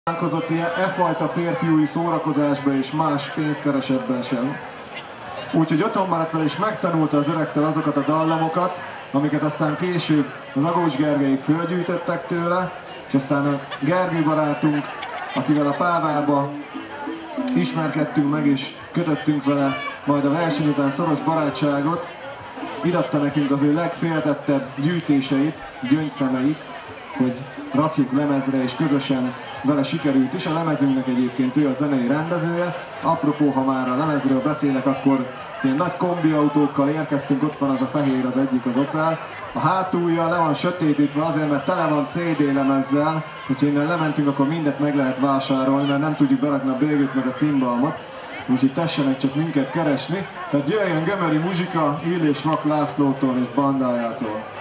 találkozott e fajta férfiúi szórakozásba és más pénzkeresetben sem. Úgyhogy otthon maradt vele és megtanulta az öregtől azokat a dallamokat, amiket aztán később az Agócs Gergelyék fölgyűjtöttek tőle, és aztán a Gergő barátunk, akivel a Pávába ismerkedtünk meg és kötöttünk vele majd a verseny után szoros barátságot, idatta nekünk az ő legféltettebb gyűjtéseit, gyöngyszemeit, hogy rakjuk lemezre, és közösen vele sikerült is. A lemezünknek egyébként ő a zenei rendezője. Apropó, ha már a lemezről beszélek, akkor ilyen nagy kombiautókkal érkeztünk, ott van az a fehér, az egyik, az Opel. A hátulja le van sötétítve azért, mert tele van CD lemezzel, hogyha innen lementünk, akkor mindent meg lehet vásárolni, mert nem tudjuk berakni a bélyegét meg a címbalmat. Úgyhogy tessenek csak minket keresni. Tehát jöjjön gömöri muzsika Illés Vak Lászlótól és bandájától.